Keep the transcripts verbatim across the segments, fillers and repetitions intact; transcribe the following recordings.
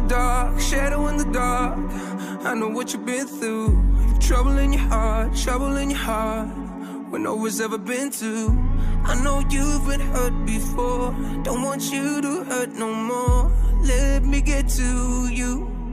dark, shadow in the dark. I know what you've been through. Trouble in your heart, trouble in your heart, when no one's ever been to. I know you've been hurt before. Don't want you to hurt no more. Let me get to you.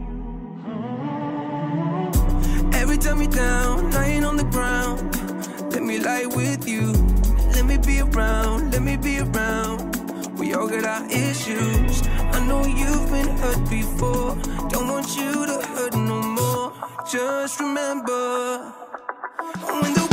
Every time you're down, lying on the ground, let me lie with you. Let me be around, let me be around. We all got our issues. I know you've been hurt before. Don't want you to hurt no more. Just remember, when the